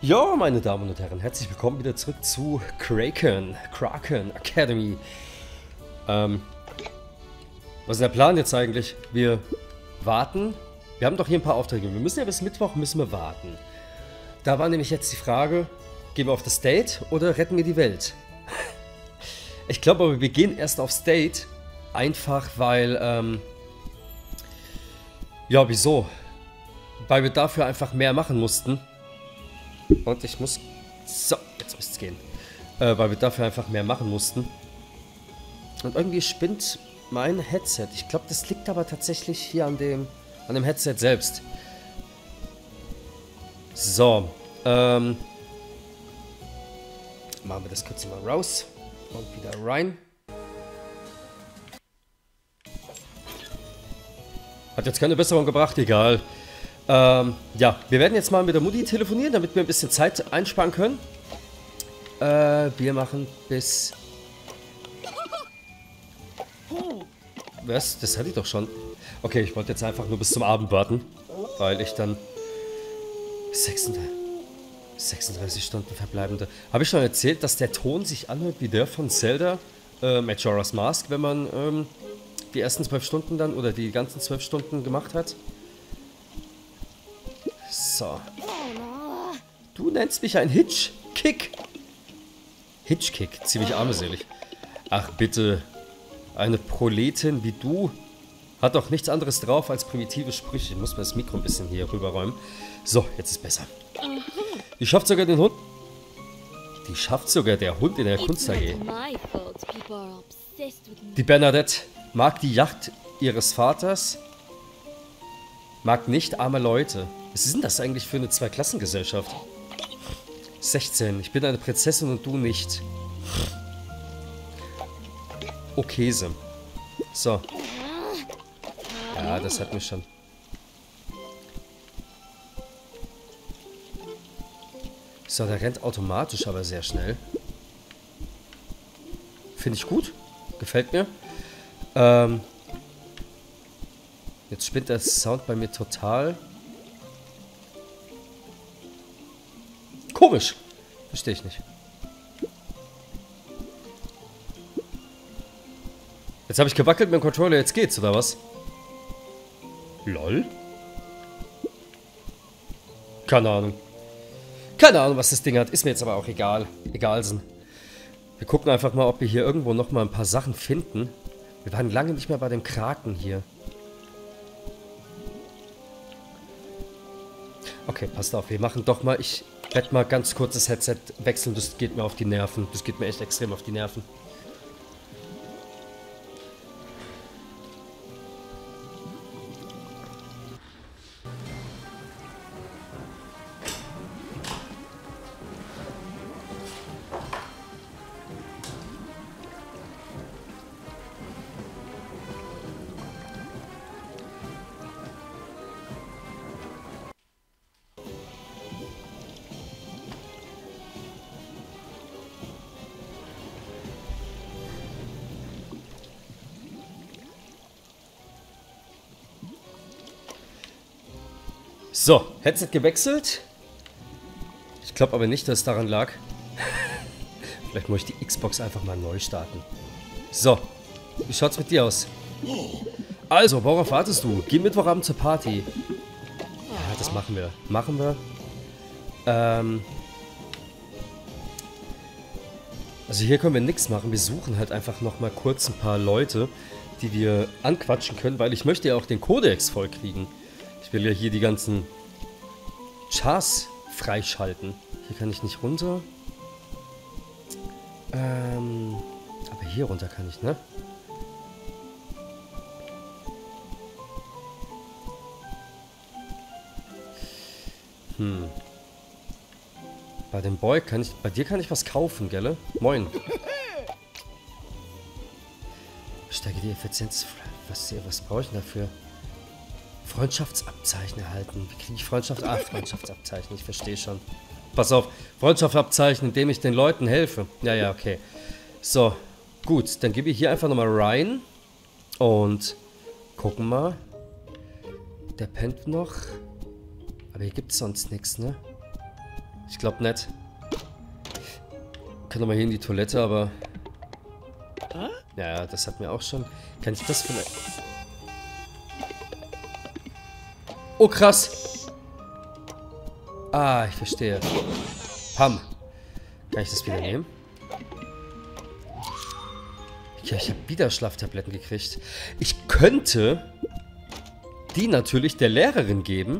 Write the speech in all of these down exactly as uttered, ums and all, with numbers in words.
Ja, meine Damen und Herren, herzlich willkommen wieder zurück zu Kraken, Kraken Academy. Ähm, was ist der Plan jetzt eigentlich? Wir warten. Wir haben doch hier ein paar Aufträge. Wir müssen ja bis Mittwoch müssen wir warten. Da war nämlich jetzt die Frage, gehen wir auf das Date oder retten wir die Welt? Ich glaube aber, wir gehen erst aufs Date. Einfach weil, ähm, ja, wieso? Weil wir dafür einfach mehr machen mussten. Und ich muss... So, jetzt müsste es gehen. Äh, weil wir dafür einfach mehr machen mussten. Und irgendwie spinnt mein Headset. Ich glaube, das liegt aber tatsächlich hier an dem, an dem Headset selbst. So, ähm... machen wir das kurz mal raus. Und wieder rein. Hat jetzt keine Besserung gebracht, egal. Ähm, ja, wir werden jetzt mal mit der Mutti telefonieren, damit wir ein bisschen Zeit einsparen können. Äh, wir machen bis... Was? Das hatte ich doch schon. Okay, ich wollte jetzt einfach nur bis zum Abend warten, weil ich dann... sechsunddreißig Stunden verbleibende... Habe ich schon erzählt, dass der Ton sich anhört wie der von Zelda, äh, Majora's Mask, wenn man, ähm, die ersten zwölf Stunden dann, oder die ganzen zwölf Stunden gemacht hat? So. Du nennst mich ein Hitchkick. Hitchkick, ziemlich armselig. Ach bitte, eine Proletin wie du hat doch nichts anderes drauf als primitive Sprüche. Ich muss mir das Mikro ein bisschen hier rüberräumen. So, jetzt ist besser. Die schafft sogar den Hund. Die schafft sogar der Hund in der Kunst A G. Die Bernadette mag die Yacht ihres Vaters, mag nicht arme Leute. Was ist denn das eigentlich für eine Zweiklassengesellschaft? sechzehn. Ich bin eine Prinzessin und du nicht. Okayse. So. Ja, das hat mich schon. So, der rennt automatisch, aber sehr schnell. Finde ich gut. Gefällt mir. Ähm. Jetzt spinnt der Sound bei mir total. Komisch. Verstehe ich nicht. Jetzt habe ich gewackelt mit dem Controller, jetzt geht's, oder was? Lol? Keine Ahnung. Keine Ahnung, was das Ding hat. Ist mir jetzt aber auch egal. Egalsen. Wir gucken einfach mal, ob wir hier irgendwo nochmal ein paar Sachen finden. Wir waren lange nicht mehr bei dem Kraken hier. Okay, passt auf. Wir machen doch mal... Ich werde mal ganz kurz das Headset wechseln. Das geht mir auf die Nerven. Das geht mir echt extrem auf die Nerven. So, Headset gewechselt. Ich glaube aber nicht, dass es daran lag. Vielleicht muss ich die Xbox einfach mal neu starten. So, wie schaut's mit dir aus? Also, worauf wartest du? Geh Mittwochabend zur Party. Ja, das machen wir. Machen wir. Ähm... Also hier können wir nichts machen. Wir suchen halt einfach nochmal kurz ein paar Leute, die wir anquatschen können, weil ich möchte ja auch den Kodex vollkriegen. Ich will ja hier die ganzen Chars freischalten. Hier kann ich nicht runter. Ähm, aber hier runter kann ich, ne? Hm. Bei dem Boy kann ich... Bei dir kann ich was kaufen, gell? Moin. Steige die Effizienz... Was, was brauche ich denn dafür? Freundschaftsabzeichen erhalten. Wie kriege ich Freundschaft? Ah, Freundschaftsabzeichen, ich verstehe schon. Pass auf, Freundschaftsabzeichen, indem ich den Leuten helfe. Ja, ja, okay. So, gut, dann gebe ich hier einfach nochmal rein. Und gucken mal. Der pennt noch. Aber hier gibt es sonst nichts, ne? Ich glaube nicht. Ich kann nochmal hier in die Toilette, aber... Ja, das hatten wir auch schon. Kann ich das vielleicht... Oh, krass. Ah, ich verstehe. Pam. Kann ich das wieder nehmen? Ja, ich habe wieder Schlaftabletten gekriegt. Ich könnte die natürlich der Lehrerin geben.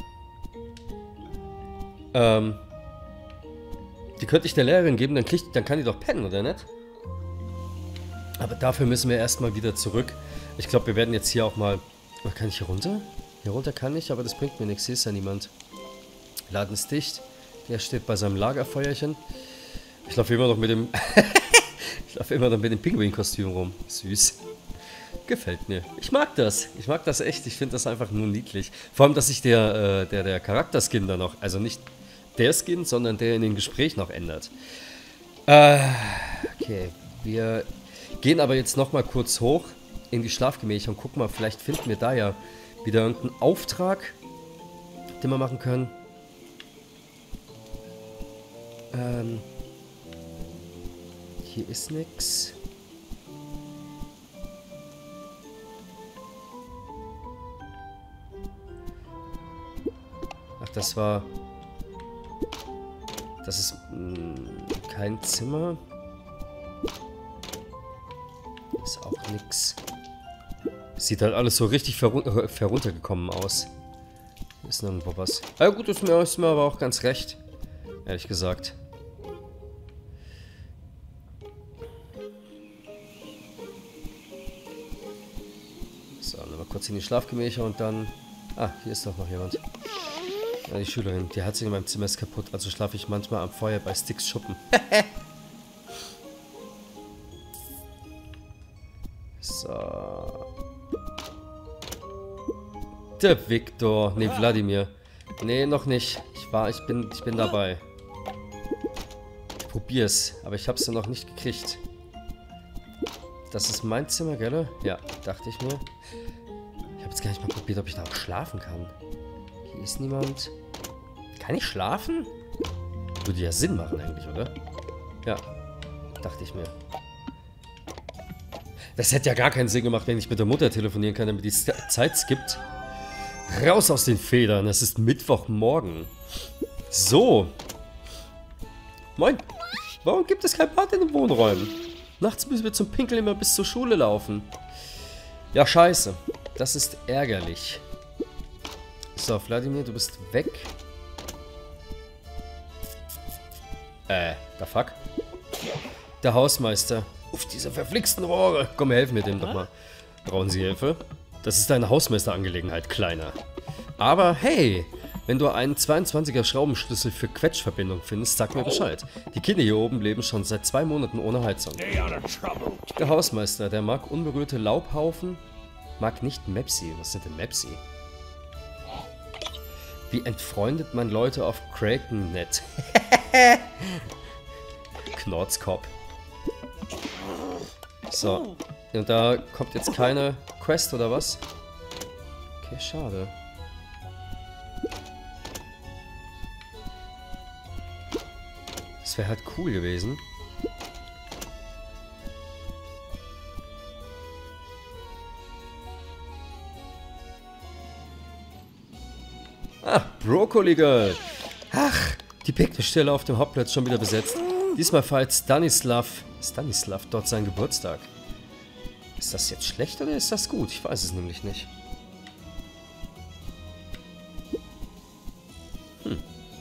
Ähm... Die könnte ich der Lehrerin geben, dann, kriegt, dann kann die doch pennen, oder nicht? Aber dafür müssen wir erstmal wieder zurück. Ich glaube, wir werden jetzt hier auch mal... Oh, kann ich hier runter? Hier runter kann ich, aber das bringt mir nichts. Hier ist ja niemand. Laden ist dicht. Der steht bei seinem Lagerfeuerchen. Ich laufe immer noch mit dem... ich laufe immer noch mit dem Pinguin-Kostüm rum. Süß. Gefällt mir. Ich mag das. Ich mag das echt. Ich finde das einfach nur niedlich. Vor allem, dass sich der, äh, der, der Charakterskin da noch... Also nicht... Der Skin, sondern der in den Gespräch noch ändert. Äh, okay, wir gehen aber jetzt nochmal kurz hoch in die Schlafgemächer und gucken mal, vielleicht finden wir da ja wieder irgendeinen Auftrag, den wir machen können. Ähm, hier ist nix. Ach, das war... Das ist mh, kein Zimmer. Ist auch nix. Sieht halt alles so richtig verrun heruntergekommen aus. Hier ist nirgendwo was. Ah, gut, ist mir, ist mir aber auch ganz recht. Ehrlich gesagt. So, dann mal kurz in die Schlafgemächer und dann... Ah, hier ist doch noch jemand. Ja, die Schülerin, die Heizung in meinem Zimmer ist kaputt, also schlafe ich manchmal am Feuer bei Sticks Schuppen. So. Der Viktor. Nee, Wladimir. Nee, noch nicht. Ich war, ich bin, ich bin dabei. Ich probier's, aber ich hab's noch nicht gekriegt. Das ist mein Zimmer, gell? Ja, dachte ich mir. Ich habe jetzt gar nicht mal probiert, ob ich da auch schlafen kann. Hier ist niemand. Kann ich schlafen? Würde ja Sinn machen eigentlich, oder? Ja, dachte ich mir. Das hätte ja gar keinen Sinn gemacht, wenn ich mit der Mutter telefonieren kann, damit die Zeit skippt. Raus aus den Federn, es ist Mittwochmorgen. So. Moin. Warum gibt es kein Bad in den Wohnräumen? Nachts müssen wir zum Pinkeln immer bis zur Schule laufen. Ja, scheiße. Das ist ärgerlich. So, Wladimir, du bist weg. Äh, der Fuck. Der Hausmeister. Uff, diese verflixten Rohre. Komm, helfen wir dem doch mal. Brauchen Sie Hilfe? Das ist eine Hausmeisterangelegenheit, Kleiner. Aber hey, wenn du einen zweiundzwanziger Schraubenschlüssel für Quetschverbindung findest, sag mir Bescheid. Die Kinder hier oben leben schon seit zwei Monaten ohne Heizung. Der Hausmeister, der mag unberührte Laubhaufen, mag nicht Mepsi. Was sind denn Mepsi? Wie entfreundet man Leute auf Kraken-Net? Knorzkopf. So, und da kommt jetzt keine Quest oder was? Okay, schade. Das wäre halt cool gewesen. Ah, Brokkoli Girl. Ach, die Picknickstelle auf dem Hauptplatz schon wieder besetzt. Diesmal feiert Stanislav, Stanislav dort seinen Geburtstag. Ist das jetzt schlecht oder ist das gut? Ich weiß es nämlich nicht. Hm.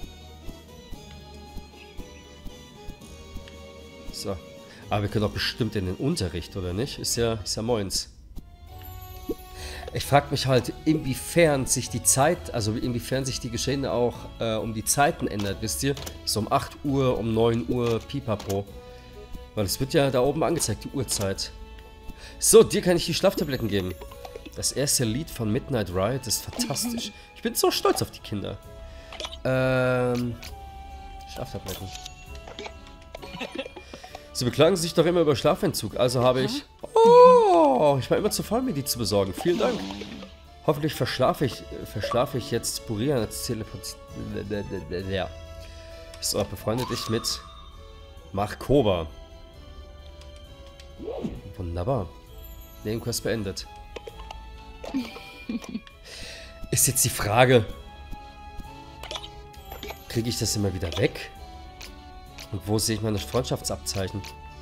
So. Aber wir können doch bestimmt in den Unterricht, oder nicht? Ist ja, ist ja moins. Ich frage mich halt, inwiefern sich die Zeit, also inwiefern sich die Geschehene auch äh, um die Zeiten ändert, wisst ihr? So um acht Uhr, um neun Uhr, pipapo. Weil es wird ja da oben angezeigt, die Uhrzeit. So, dir kann ich die Schlaftabletten geben. Das erste Lied von Midnight Riot ist fantastisch. Ich bin so stolz auf die Kinder. Ähm, Schlaftabletten. Sie beklagen sich doch immer über Schlafentzug, also habe ich... Oh, ich war immer zu faul, mir die zu besorgen. Vielen Dank. Hoffentlich verschlafe ich, verschlafe ich jetzt Burian als Teleport... Ja. So, befreunde dich mit Markova. Wunderbar. Nebenquest beendet. Ist jetzt die Frage, kriege ich das immer wieder weg? Und wo sehe ich meine Freundschaftsabzeichen?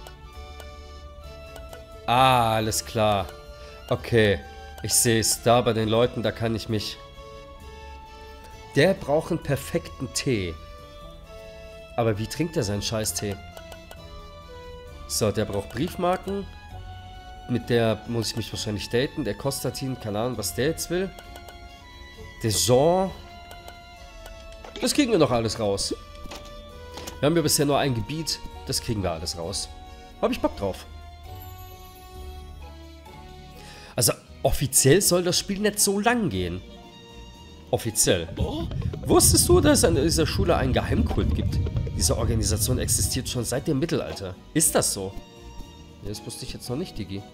Ah, alles klar. Okay, ich sehe es. Da bei den Leuten, da kann ich mich... Der braucht einen perfekten Tee. Aber wie trinkt er seinen Scheiß-Tee? So, der braucht Briefmarken. Mit der muss ich mich wahrscheinlich daten. Der Konstantin, keine Ahnung, was der jetzt will. Der Jean. Das kriegen wir noch alles raus. Wir haben ja bisher nur ein Gebiet. Das kriegen wir alles raus. Habe ich Bock drauf. Also, offiziell soll das Spiel nicht so lang gehen. Offiziell. Wusstest du, dass es an dieser Schule einen Geheimkult gibt? Diese Organisation existiert schon seit dem Mittelalter. Ist das so? Ja, das wusste ich jetzt noch nicht, Digi.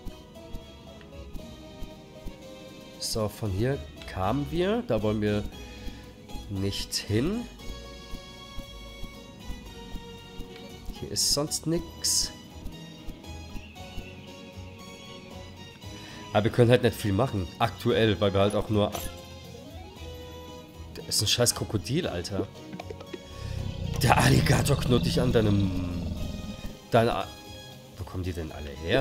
So, von hier kamen wir. Da wollen wir nicht hin. Hier ist sonst nichts. Aber wir können halt nicht viel machen. Aktuell, weil wir halt auch nur... Das ist ein scheiß Krokodil, Alter. Der Alligator knurrt dich an deinem... Deine... Wo kommen die denn alle her?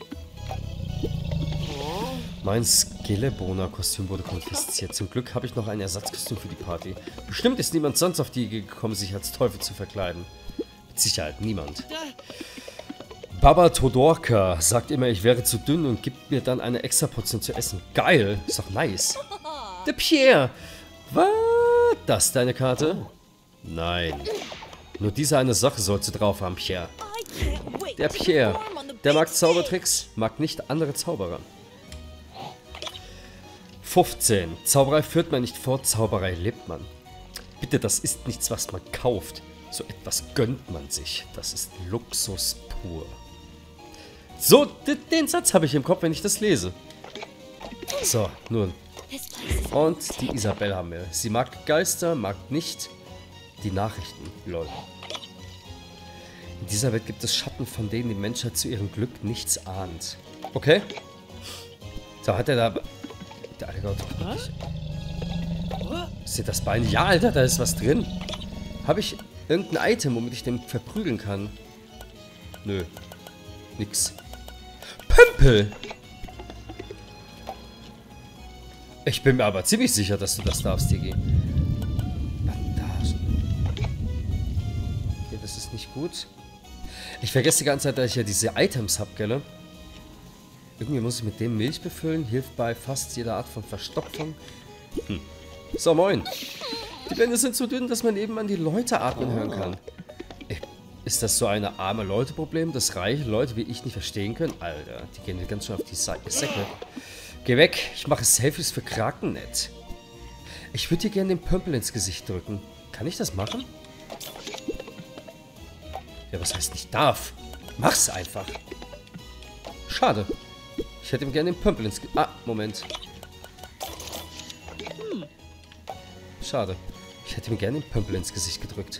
Mein Skelleboner-Kostüm wurde konfisziert. Zum Glück habe ich noch ein Ersatzkostüm für die Party. Bestimmt ist niemand sonst auf die Idee gekommen, sich als Teufel zu verkleiden. Mit Sicherheit niemand. Baba Todorka sagt immer, ich wäre zu dünn und gibt mir dann eine extra Portion zu essen. Geil, ist doch nice. Der Pierre. Was? Das deine Karte? Nein. Nur diese eine Sache sollst du drauf haben, Pierre. Der Pierre. Der mag Zaubertricks, mag nicht andere Zauberer. fünfzehn. Zauberei führt man nicht vor, Zauberei lebt man. Bitte, das ist nichts, was man kauft. So etwas gönnt man sich. Das ist Luxus pur. So, den Satz habe ich im Kopf, wenn ich das lese. So, nun. Und die Isabelle haben wir. Sie mag Geister, mag nicht die Nachrichten. Lol. In dieser Welt gibt es Schatten, von denen die Menschheit zu ihrem Glück nichts ahnt. Okay. So, hat er da... Der Alligator. Ist hier das Bein? Ja, Alter, da ist was drin. Habe ich irgendein Item, womit ich den verprügeln kann? Nö. Nix. Pömpel! Ich bin mir aber ziemlich sicher, dass du das darfst, Digi. Bandagen. Okay, das ist nicht gut. Ich vergesse die ganze Zeit, dass ich ja diese Items habe, gell? Irgendwie muss ich mit dem Milch befüllen. Hilft bei fast jeder Art von Verstopfung. Hm. So, moin. Die Wände sind so dünn, dass man eben an die Leute atmen hören kann. Ist das so eine arme Leute-Problem, das reiche Leute wie ich nicht verstehen können? Alter, die gehen mir ganz schön auf die Säcke. Geh weg, ich mache Selfies für Krakennet. Ich würde dir gerne den Pömpel ins Gesicht drücken. Kann ich das machen? Ja, was heißt nicht darf? Mach's einfach. Schade. Ich hätte ihm gerne den Pömpel ins Gesicht... Ah, Moment. Schade. Ich hätte ihm gerne den Pömpel ins Gesicht gedrückt.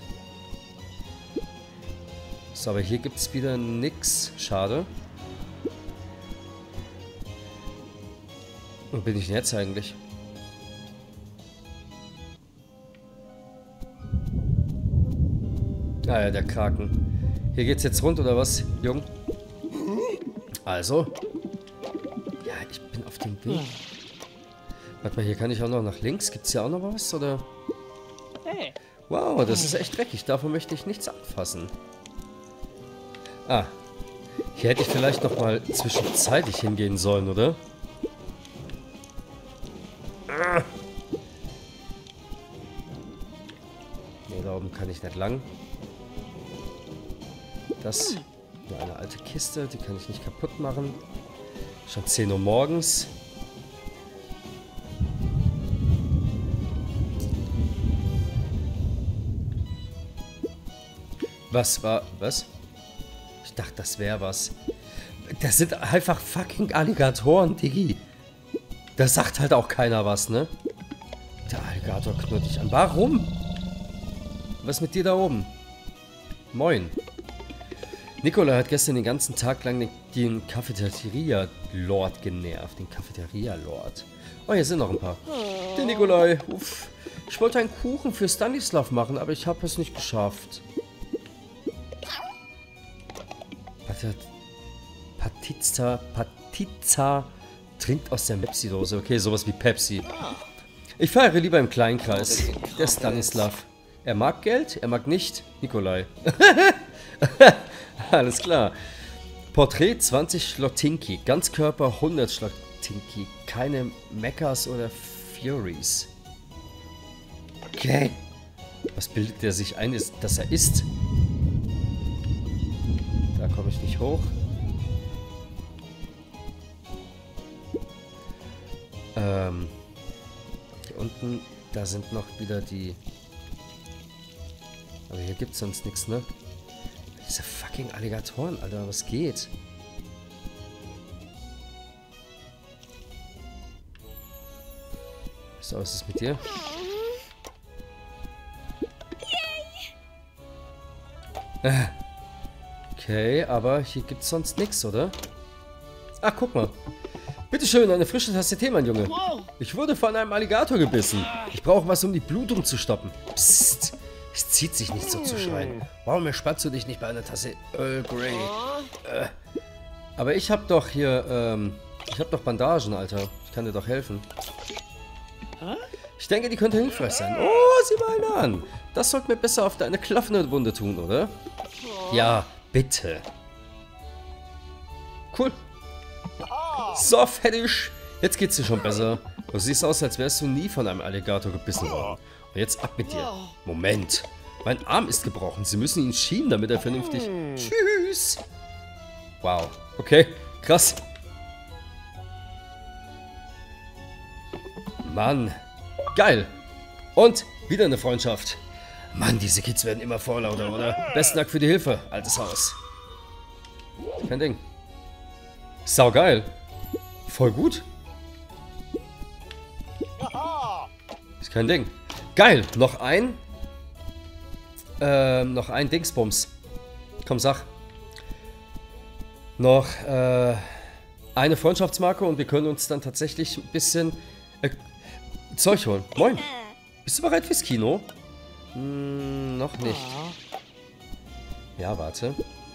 So, aber hier gibt es wieder nix. Schade. Wo bin ich denn jetzt eigentlich? Ah ja, der Kraken. Hier geht's jetzt rund, oder was, Jung? Also. Ja, ich bin auf dem Weg. Warte mal, hier kann ich auch noch nach links. Gibt's hier auch noch was, oder? Wow, das ist echt dreckig. Davon möchte ich nichts anfassen. Ah. Hier hätte ich vielleicht noch mal zwischenzeitlich hingehen sollen, oder? Ah. Ne, da oben kann ich nicht lang. Das nur eine alte Kiste, die kann ich nicht kaputt machen. Schon zehn Uhr morgens. Was war... Was? Ich dachte, das wäre was. Das sind einfach fucking Alligatoren, Diggi. Da sagt halt auch keiner was, ne? Der Alligator knurrt dich an. Warum? Was ist mit dir da oben? Moin. Nikolai hat gestern den ganzen Tag lang den, den Cafeteria-Lord genervt. Den Cafeteria-Lord. Oh, hier sind noch ein paar. Der Nikolai. Uff. Ich wollte einen Kuchen für Stanislav machen, aber ich habe es nicht geschafft. Patizza, Patizza trinkt aus der Pepsi-Dose. Okay, sowas wie Pepsi. Ich feiere lieber im Kleinkreis. Der Stanislav. Er mag Geld, er mag nicht Nikolai. Alles klar. Porträt zwanzig Schlotinki. Ganzkörper hundert Schlotinki. Keine Mechas oder Furies. Okay. Was bildet der sich ein, ist, dass er ist? Da komme ich nicht hoch. Ähm. Hier unten, da sind noch wieder die... Aber hier gibt es sonst nichts, ne? Diese fucking Alligatoren, Alter, was geht? So, was ist mit dir? Okay, aber hier gibt es sonst nichts, oder? Ach, guck mal. Bitteschön, eine frische Tasse Tee, mein Junge. Ich wurde von einem Alligator gebissen. Ich brauche was, um die Blutung zu stoppen. Psst. Es zieht sich nicht so zu schreien. Warum erspannst du dich nicht bei einer Tasse Earl Grey? Äh. Aber ich hab doch hier, ähm... Ich hab doch Bandagen, Alter. Ich kann dir doch helfen. Ich denke, die könnte hilfreich sein. Oh, sieh mal eine an. Das sollte mir besser auf deine klaffende Wunde tun, oder? Ja, bitte. Cool. So, fertig. Jetzt geht's dir schon besser. Du siehst aus, als wärst du nie von einem Alligator gebissen worden. Und jetzt ab mit dir. Moment. Mein Arm ist gebrochen. Sie müssen ihn schienen, damit er vernünftig... Tschüss. Wow. Okay. Krass. Mann. Geil. Und wieder eine Freundschaft. Mann, diese Kids werden immer vorlauter, oder? Besten Dank für die Hilfe, altes Haus. Kein Ding. Sau geil. Voll gut. Ist kein Ding. Geil. Noch ein. Ähm, noch ein Dingsbums. Komm, sag. Noch äh, eine Freundschaftsmarke und wir können uns dann tatsächlich ein bisschen äh, Zeug holen. Moin. Bist du bereit fürs Kino? Hm, noch nicht. Ja, warte.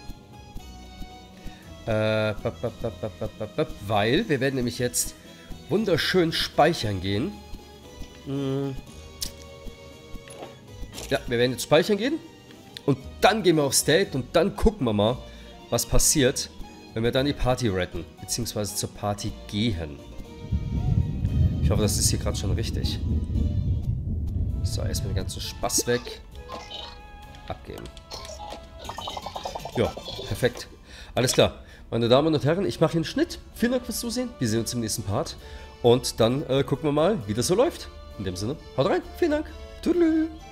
Äh, bap, bap, bap, bap, bap, bap, weil wir werden nämlich jetzt wunderschön speichern gehen. Hm. Ja, wir werden jetzt speichern gehen. Und dann gehen wir aufs Date und dann gucken wir mal, was passiert, wenn wir dann die Party retten. Beziehungsweise zur Party gehen. Ich hoffe, das ist hier gerade schon richtig. So, erstmal den ganzen Spaß weg. Abgeben. Ja, perfekt. Alles klar. Meine Damen und Herren, ich mache hier einen Schnitt. Vielen Dank fürs Zusehen. Wir sehen uns im nächsten Part. Und dann äh, gucken wir mal, wie das so läuft. In dem Sinne, haut rein. Vielen Dank. Tschüss.